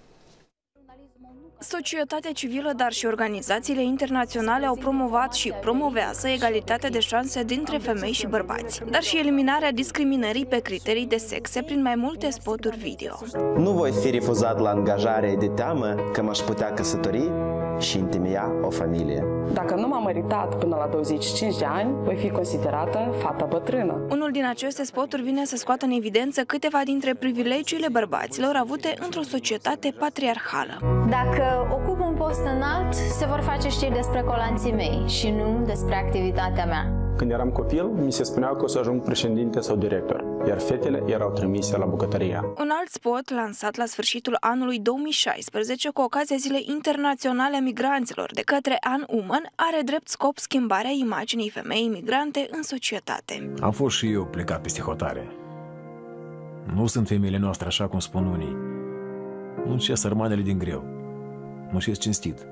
Societatea civilă, dar și organizațiile internaționale au promovat și promovează egalitatea de șanse dintre femei și bărbați, dar și eliminarea discriminării pe criterii de sexe prin mai multe spoturi video. Nu voi fi refuzat la angajare de teamă că m-aș putea căsători și întemeia o familie. Dacă nu m-am măritat până la 25 de ani, voi fi considerată fată bătrână. Unul din aceste spoturi vine să scoată în evidență câteva dintre privilegiile bărbaților avute într-o societate patriarhală. Dacă ocup un post înalt, se vor face știri despre colanții mei și nu despre activitatea mea. Când eram copil, mi se spunea că o să ajung președinte sau director, iar fetele erau trimise la bucătăria. Un alt spot lansat la sfârșitul anului 2016 cu ocazia Zilei Internaționale a Migranților de către An Woman are drept scop schimbarea imaginii femeii migrante în societate. Am fost și eu plecat peste hotare. Nu sunt femeile noastre așa cum spun unii. Muncesc sărmanele din greu. Muncesc cinstit.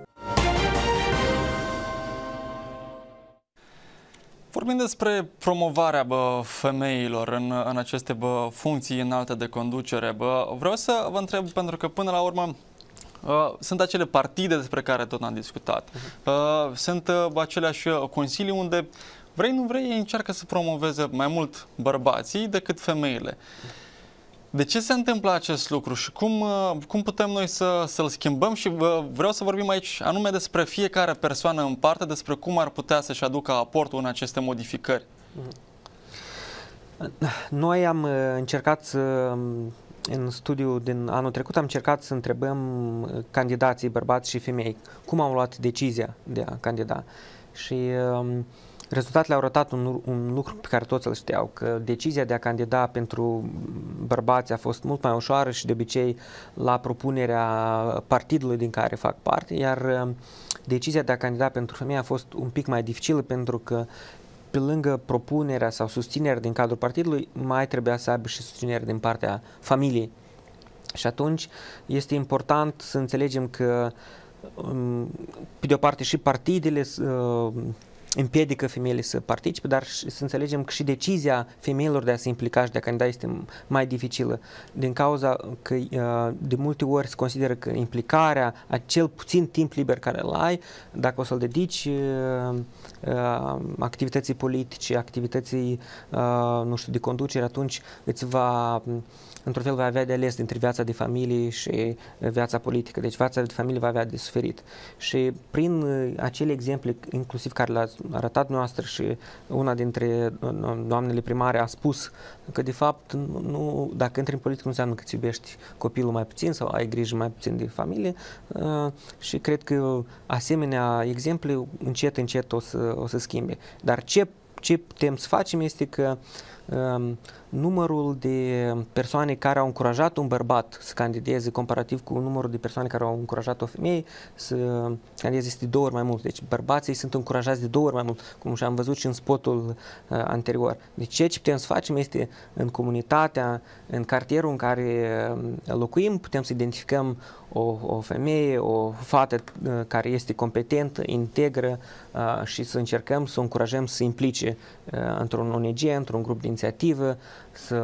Vorbim despre promovarea femeilor în aceste funcții înalte de conducere. Vreau să vă întreb, pentru că până la urmă sunt acele partide despre care tot am discutat. Sunt aceleași consilii unde, vrei nu vrei, încearcă să promoveze mai mult bărbații decât femeile. De ce se întâmplă acest lucru și cum putem noi să-l schimbăm? Și vreau să vorbim aici anume despre fiecare persoană în parte, despre cum ar putea să-și aducă aportul în aceste modificări. Noi am încercat în studiul din anul trecut am încercat să întrebăm candidații, bărbați și femei, cum au luat decizia de a candida. Și rezultatele au arătat un lucru pe care toți îl știau, că decizia de a candida pentru bărbați a fost mult mai ușoară și de obicei la propunerea partidului din care fac parte, iar decizia de a candida pentru femei a fost un pic mai dificilă pentru că pe lângă propunerea sau susținerea din cadrul partidului, mai trebuia să aibă și susținere din partea familiei. Și atunci este important să înțelegem că, pe de o parte, și partidele împiedică femeile să participe, dar să înțelegem că și decizia femeilor de a se implica și de a candida este mai dificilă, din cauza că de multe ori se consideră că implicarea, acel puțin timp liber care îl ai, dacă o să-l dedici activității politice, activității, nu știu, de conducere, atunci îți va, într-un fel, va avea de ales dintre viața de familie și viața politică. Deci viața de familie va avea de suferit. Și prin acele exemple, inclusiv care le-ați arătat noastră și una dintre doamnele primare a spus că, de fapt, nu, dacă intri în politică nu înseamnă că îți iubești copilul mai puțin sau ai grijă mai puțin de familie și cred că asemenea exemple încet, încet o să schimbe. Dar ce putem să facem este că numărul de persoane care au încurajat un bărbat să candideze comparativ cu numărul de persoane care au încurajat o femeie să candideze este 2 ori mai mult. Deci bărbații sunt încurajați de 2 ori mai mult, cum și am văzut și în spotul anterior. Deci ce putem să facem este în comunitatea, în cartierul în care locuim, putem să identificăm o femeie, o fată care este competentă, integră și să încercăm să o încurajăm să se implice într-un ONG, într-un grup de inițiativă, să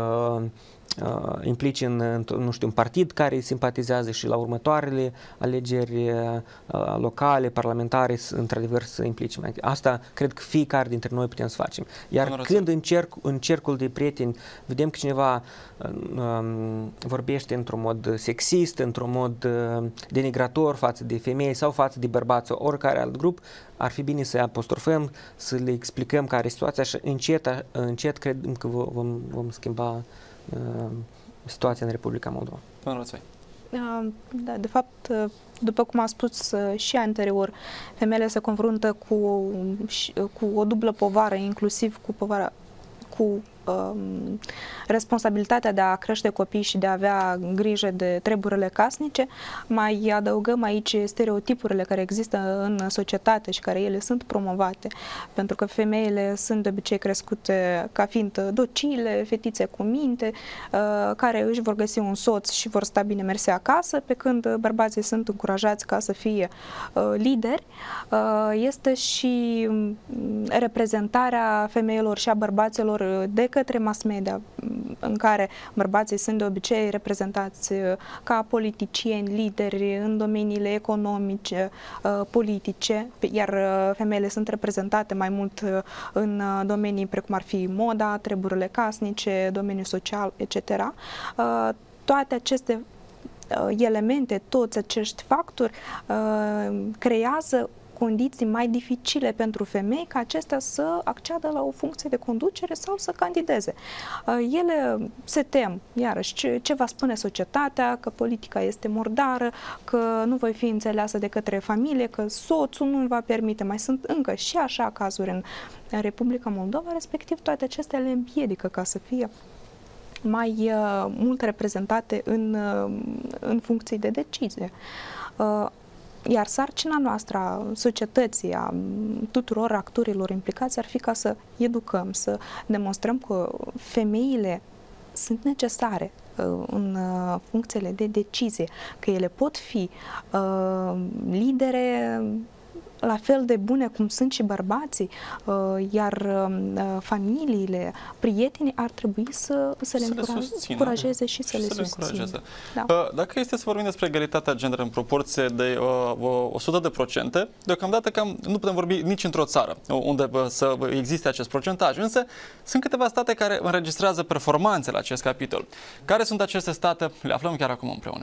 implice nu știu, un partid care îi simpatizează și la următoarele alegeri locale, parlamentare, într-adevăr să implice mai. Asta cred că fiecare dintre noi putem să facem. Iar când în cercul de prieteni vedem că cineva vorbește într-un mod sexist, într-un mod denigrator față de femei sau față de bărbați sau oricare alt grup, ar fi bine să apostrofăm, să le explicăm care e situația și încet cred că vom schimba situația în Republica Moldova. Da, de fapt, după cum am spus și anterior, femeile se confruntă cu o dublă povară, inclusiv cu responsabilitatea de a crește copii și de a avea grijă de treburile casnice. Mai adăugăm aici stereotipurile care există în societate și care ele sunt promovate, pentru că femeile sunt de obicei crescute ca fiind docile, fetițe cu minte, care își vor găsi un soț și vor sta bine mersi acasă, pe când bărbații sunt încurajați ca să fie lideri. Este și reprezentarea femeilor și a bărbaților de către mass media, în care bărbații sunt de obicei reprezentați ca politicieni, lideri în domeniile economice, politice, iar femeile sunt reprezentate mai mult în domenii precum ar fi moda, treburile casnice, domeniul social, etc. Toate aceste elemente, toți acești factori creează condiții mai dificile pentru femei ca acestea să acceadă la o funcție de conducere sau să candideze. Ele se tem, iarăși, ce va spune societatea, că politica este murdară, că nu voi fi înțeleasă de către familie, că soțul nu îmi va permite. Mai sunt încă și așa cazuri în Republica Moldova, respectiv toate acestea le împiedică ca să fie mai mult reprezentate în funcții de decizie. Iar sarcina noastră a societății, a tuturor actorilor implicați ar fi ca să educăm, să demonstrăm că femeile sunt necesare în funcțiile de decizie, că ele pot fi lidere la fel de bune cum sunt și bărbații, iar familiile, prietenii ar trebui să le încurajeze și să le susțină. Da. Dacă este să vorbim despre egalitatea gender în proporție de 100%, deocamdată nu putem vorbi nici într-o țară unde să existe acest procentaj, însă sunt câteva state care înregistrează performanțe la acest capitol. Care sunt aceste state? Le aflăm chiar acum împreună.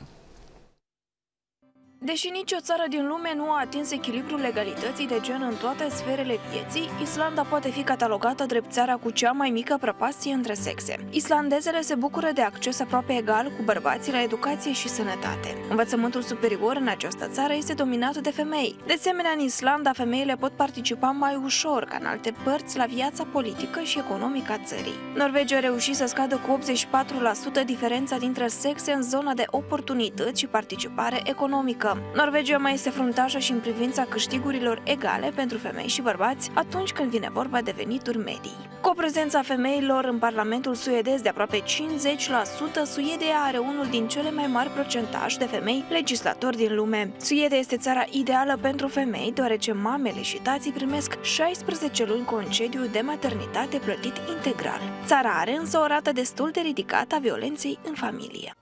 Deși nicio țară din lume nu a atins echilibrul legalității de gen în toate sferele vieții, Islanda poate fi catalogată drept țara cu cea mai mică prăpastie între sexe. Islandezele se bucură de acces aproape egal cu bărbații la educație și sănătate. Învățământul superior în această țară este dominat de femei. De asemenea, în Islanda, femeile pot participa mai ușor ca în alte părți la viața politică și economică a țării. Norvegia a reușit să scadă cu 84% diferența dintre sexe în zona de oportunități și participare economică. Norvegia mai este fruntașă și în privința câștigurilor egale pentru femei și bărbați atunci când vine vorba de venituri medii. Cu o prezența femeilor în Parlamentul suedez de aproape 50%, Suedia are unul din cele mai mari procentaje de femei legislatori din lume. Suedia este țara ideală pentru femei, deoarece mamele și tații primesc 16 luni concediu de maternitate plătit integral. Țara are însă o rată destul de ridicată a violenței în familie.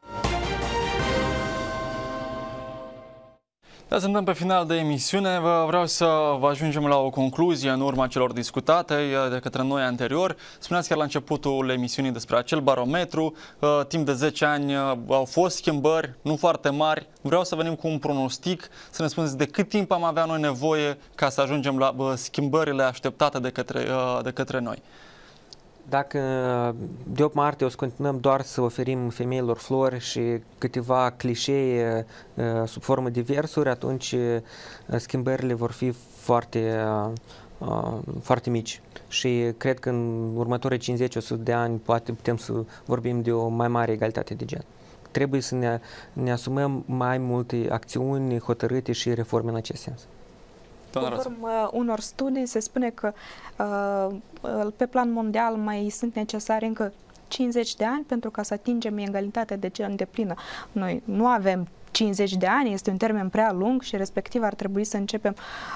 Da, suntem pe final de emisiune. Vreau să vă ajungem la o concluzie în urma celor discutate de către noi anterior. Spuneați chiar la începutul emisiunii despre acel barometru. Timp de 10 ani au fost schimbări, nu foarte mari. Vreau să venim cu un pronostic, să ne spuneți de cât timp am avea noi nevoie ca să ajungem la schimbările așteptate de către noi. Dacă de 8 martie o să continuăm doar să oferim femeilor flori și câteva clișee sub formă de versuri, atunci schimbările vor fi foarte mici. Și cred că în următorii 50-100 de ani poate putem să vorbim de o mai mare egalitate de gen. Trebuie să ne asumăm mai multe acțiuni hotărâte și reforme în acest sens. Conform unor studii se spune că pe plan mondial mai sunt necesari încă 50 de ani pentru ca să atingem egalitatea de gen deplină. Noi nu avem 50 de ani, este un termen prea lung și respectiv ar trebui să începem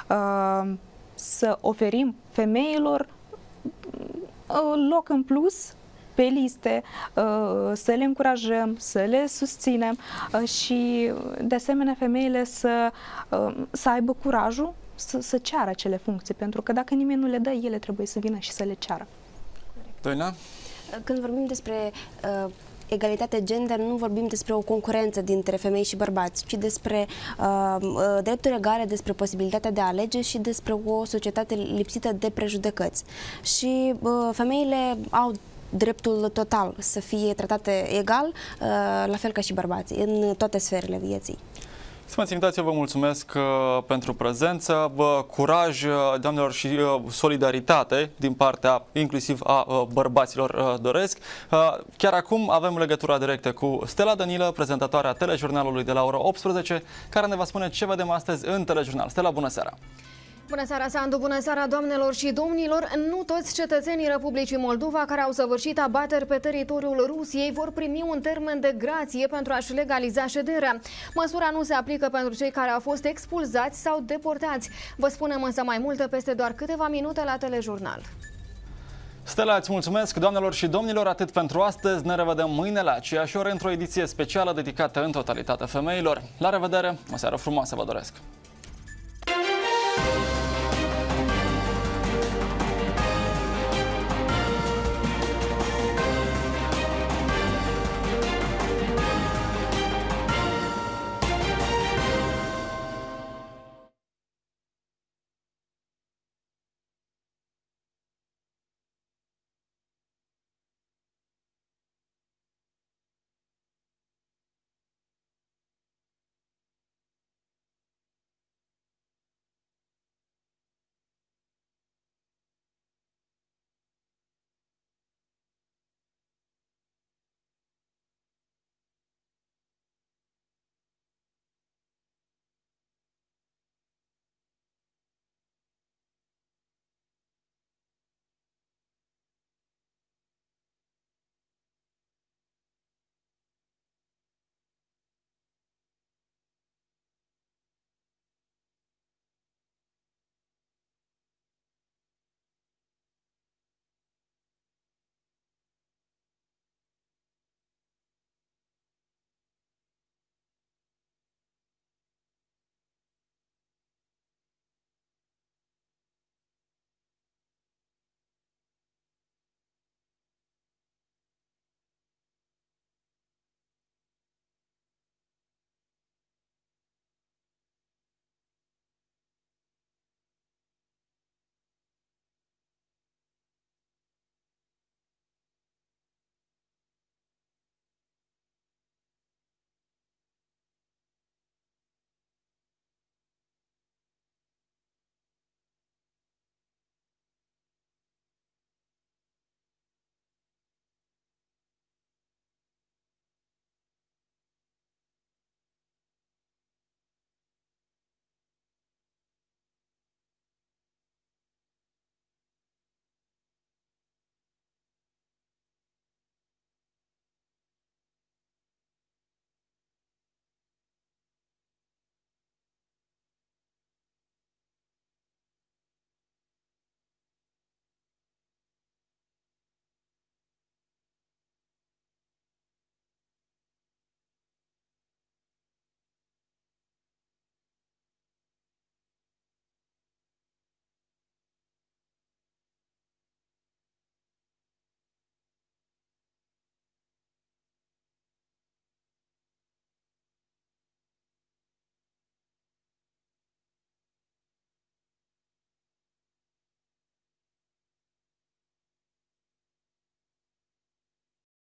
să oferim femeilor loc în plus pe liste, să le încurajăm, să le susținem și de asemenea femeile să aibă curajul să ceară acele funcții, pentru că dacă nimeni nu le dă, ele trebuie să vină și să le ceară. Doina? Când vorbim despre egalitate gender, nu vorbim despre o concurență dintre femei și bărbați, ci despre drepturi egale, despre posibilitatea de a alege și despre o societate lipsită de prejudecăți. Și femeile au dreptul total să fie tratate egal, la fel ca și bărbații, în toate sferele vieții. Stimați invitații, vă mulțumesc pentru prezență, curaj, doamnelor, și solidaritate din partea inclusiv a bărbaților doresc. Chiar acum avem legătura directă cu Stella Danilă, prezentatoarea telejurnalului de la ora 18, care ne va spune ce vedem astăzi în telejurnal. Stella, bună seara! Bună seara, Sandu! Bună seara, doamnelor și domnilor! Nu toți cetățenii Republicii Moldova care au săvârșit abateri pe teritoriul Rusiei vor primi un termen de grație pentru a-și legaliza șederea. Măsura nu se aplică pentru cei care au fost expulzați sau deportați. Vă spunem însă mai multe peste doar câteva minute la telejurnal. Stella, îți mulțumesc, doamnelor și domnilor, atât pentru astăzi. Ne revedem mâine la aceeași oră într-o ediție specială dedicată în totalitate femeilor. La revedere, o seară frumoasă vă doresc!